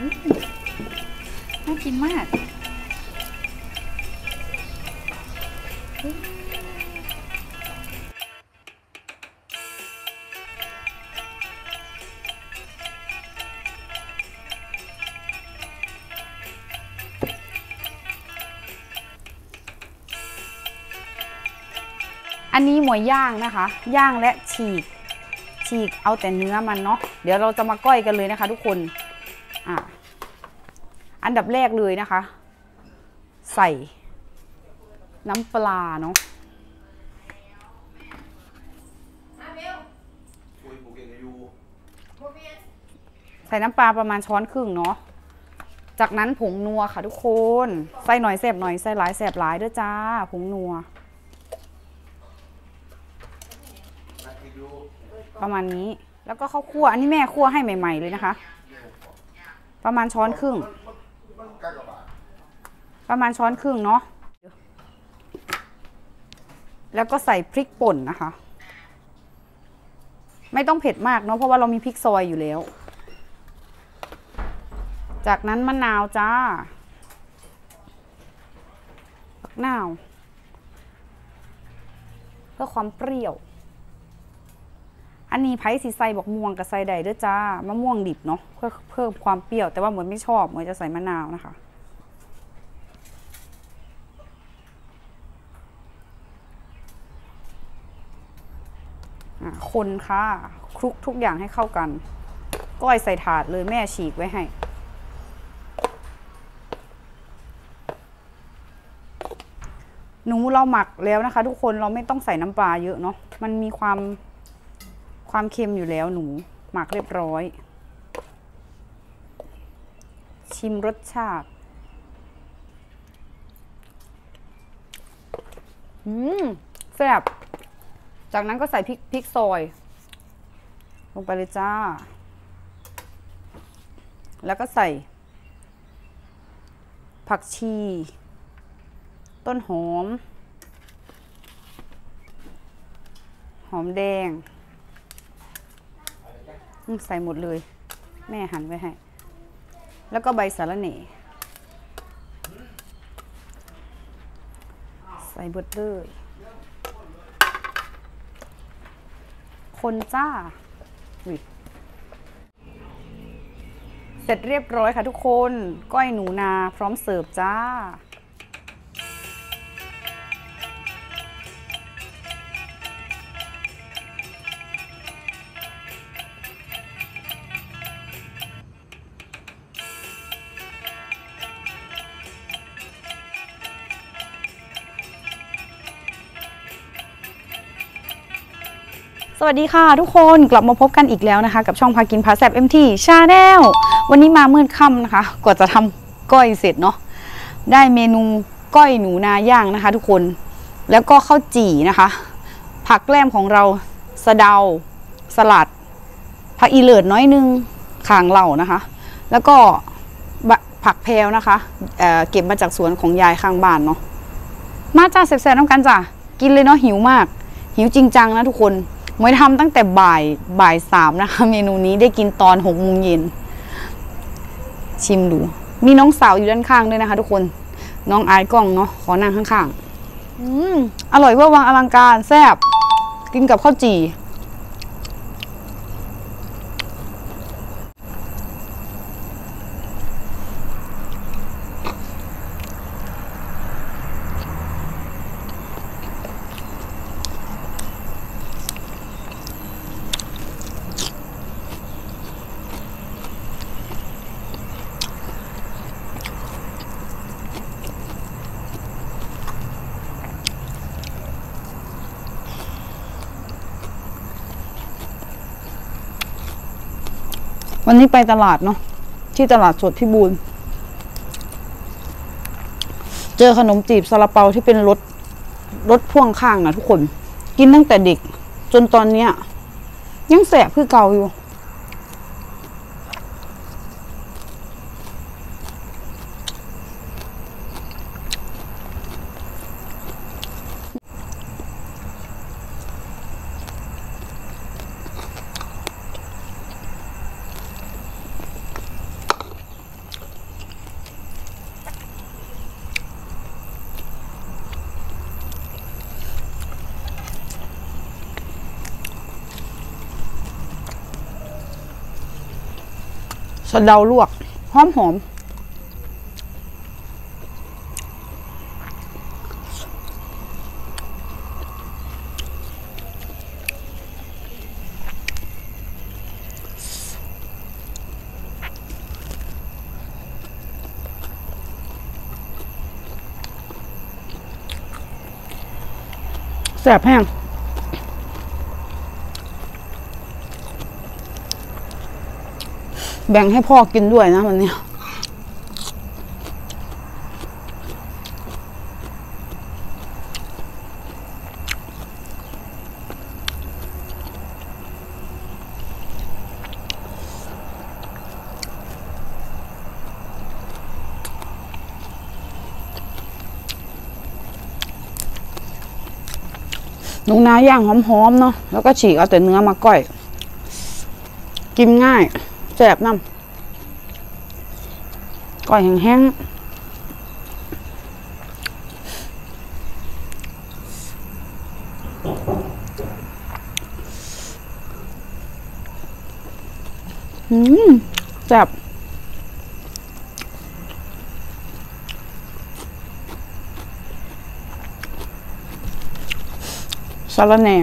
น่ากินมากอันนี้หมูย่างนะคะย่างและฉีกเอาแต่เนื้อมันเนาะเดี๋ยวเราจะมาก้อยกันเลยนะคะทุกคนอันดับแรกเลยนะคะใส่น้ำปลาเนาะใส่น้ำปลาประมาณช้อนครึ่งเนาะจากนั้นผงนัวค่ะทุกคนใส่หน่อยแสบหน่อยใส่หลายแสบหลายด้วยจ้าผงนัวประมาณนี้แล้วก็ข้าวคั่วอันนี้แม่คั่วให้ใหม่ๆเลยนะคะประมาณช้อนครึ่งเนาะแล้วก็ใส่พริกป่นนะคะไม่ต้องเผ็ดมากเนาะเพราะว่าเรามีพริกซอยอยู่แล้วจากนั้นมะนาวจ้ามะนาวเพื่อความเปรี้ยวอันนี้ไผ่สีใส่บอกม่วงกับใส่ใดด้วยจ้ามะม่วงดิบเนาะเพื่อเพิ่มความเปรี้ยวแต่ว่าเหมือนไม่ชอบเหมือนจะใส่มะนาวนะคะคนค่ะคลุกทุกอย่างให้เข้ากันก้อยใส่ถาดเลยแม่ฉีกไว้ให้หนูเราหมักแล้วนะคะทุกคนเราไม่ต้องใส่น้ำปลาเยอะเนาะมันมีความเค็มอยู่แล้วหนูหมักเรียบร้อยชิมรสชาติแซ่บจากนั้นก็ใส่พริกซอยลงไปเลยจ้าแล้วก็ใส่ผักชีต้นหอมแดงใส่หมดเลยแม่หั่นไว้ให้แล้วก็ใบสะระแหน่ใส่เบิดเลยคนจ้าเสร็จเรียบร้อยค่ะทุกคนก้อยหนูนาพร้อมเสิร์ฟจ้าสวัสดีค่ะทุกคนกลับมาพบกันอีกแล้วนะคะกับช่องพากินพาแซบ MT Channel วันนี้มามืดค่ำนะคะกว่าจะทำก้อยเสร็จเนาะได้เมนูก้อยหนูนาย่างนะคะทุกคนแล้วก็ข้าวจี่นะคะผักแกล้มของเราสะเดาสลัดผักอีเลิศน้อยนึงข่างเหล่านะคะแล้วก็ผักแพรวนะคะเก็บมาจากสวนของยายข้างบ้านเนาะมาจ้าแซ่บๆน้ำกันจ้ะกินเลยเนาะหิวมากหิวจริงจังนะทุกคนมวยทำตั้งแต่บ่าย3นะคะเมนูนี้ได้กินตอน6 โมงเย็นชิมดูมีน้องสาวอยู่ด้านข้างด้วยนะคะทุกคนน้องอายกล้องเนาะขอนั่งข้างๆอร่อยเวอร์วังอลังการแซ่บกินกับข้าวจี่วันนี้ไปตลาดเนาะที่ตลาดสดพิบูลเจอขนมจีบซาลาเปาที่เป็นรถพ่วงข้างนะทุกคนกินตั้งแต่เด็กจนตอนเนี้ยยังแสบคือเก่าอยู่สะเดาลวกหอมหอมแซ่บแห้งแบ่งให้พ่อกินด้วยนะวันนี้หนูนาย่างหอมๆเนาะแล้วก็ฉีกเอาแต่เนื้อมาก้อยกินง่ายแซ่บน้ำก้อยแห้งๆแซ่บสาระแหน่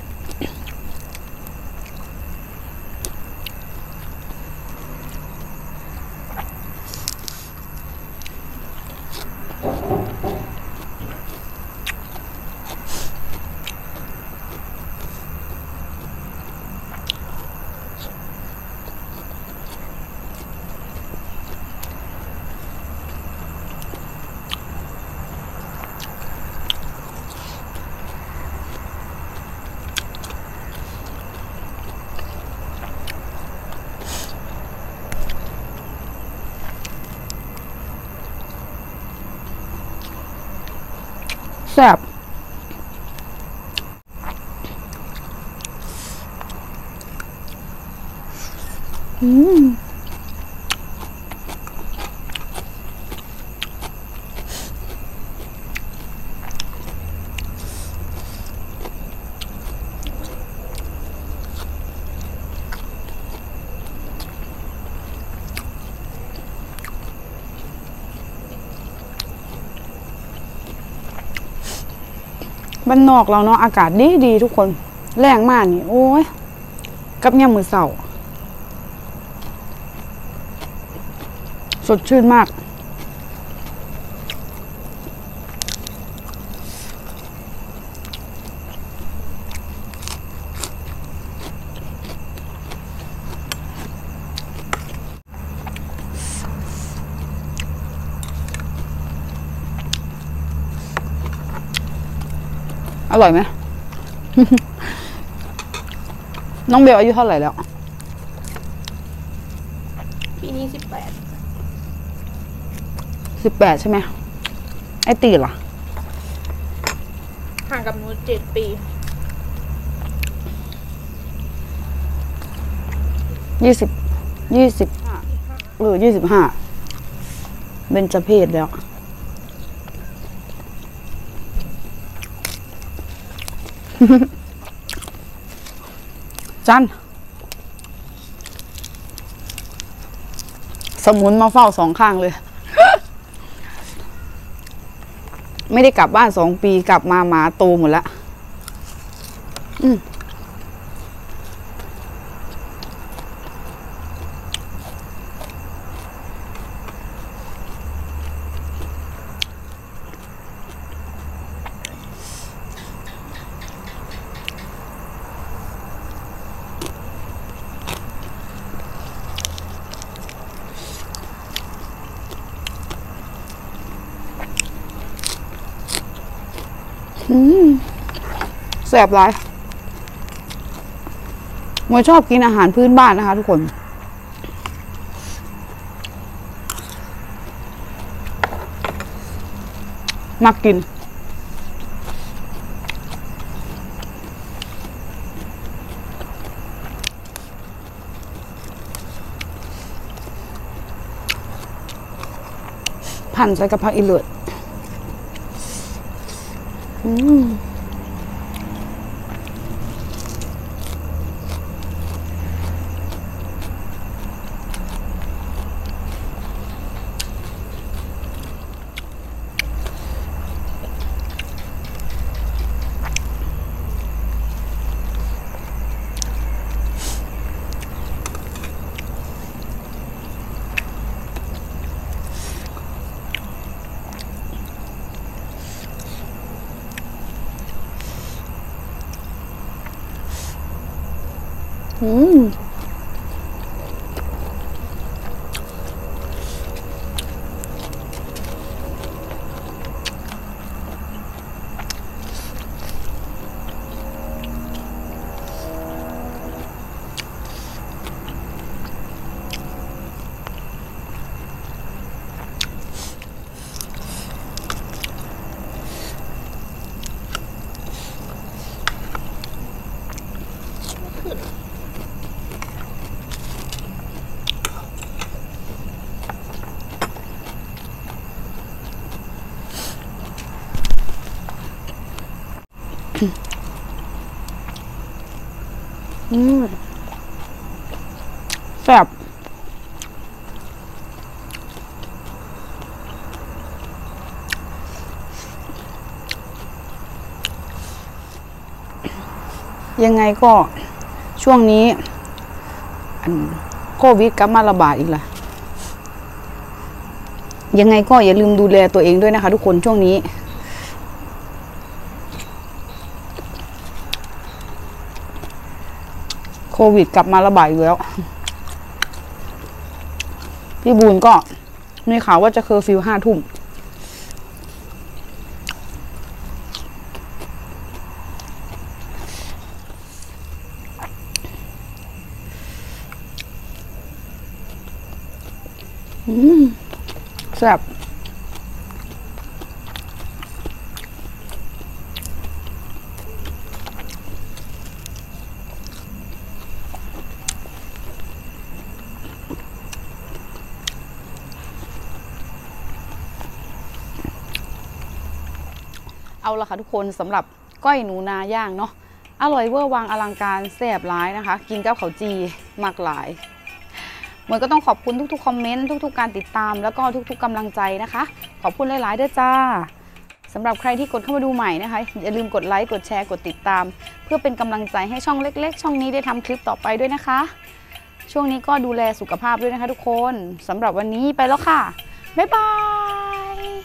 แซ่บบ้านนอกเราเนาะอากาศดีทุกคนแรงมากนี่โอ้ยกับยามมื้อเช้าสดชื่นมากอร่อยไหม น้องเบลอายุเท่าไหร่แล้วปีนี้ 18ใช่ไหมไอตีล่ะห่างกับหนู7 ปี 25เบญจเพศแล้วจันสมุนมาเฝ้า2 ข้างเลย ไม่ได้กลับบ้าน2 ปีกลับมาหมาโตหมดแล้วแซ่บหลายมวยชอบกินอาหารพื้นบ้านนะคะทุกคนมักกินพันใส่กระเพราอีเลือดอืมแซ่บยังไงก็ช่วงนี้โควิดกลับมาระบาดอีกล่ะยังไงก็อย่าลืมดูแลตัวเองด้วยนะคะทุกคนช่วงนี้โควิดกลับมาระบาดอีกแล้วพี่บูนก็มีข่าวว่าจะเคอร์ฟิว5 ทุ่มแซ่บเอาละค่ะทุกคนสำหรับก้อยหนูนาย่างเนาะอร่อยเวอร์วังอลังการแซ่บร้ายนะคะกินกับข้าวจีมากหลายเหมือนก็ต้องขอบคุณทุกๆคอมเมนต์ทุกๆการติดตามแล้วก็ทุกๆกำลังใจนะคะขอบคุณหลายๆด้วยจ้าสำหรับใครที่กดเข้ามาดูใหม่นะคะอย่าลืมกดไลค์กดแชร์กดติดตามเพื่อเป็นกำลังใจให้ช่องเล็กๆช่องนี้ได้ทำคลิปต่อไปด้วยนะคะช่วงนี้ก็ดูแลสุขภาพด้วยนะคะทุกคนสำหรับวันนี้ไปแล้วค่ะบ๊ายบาย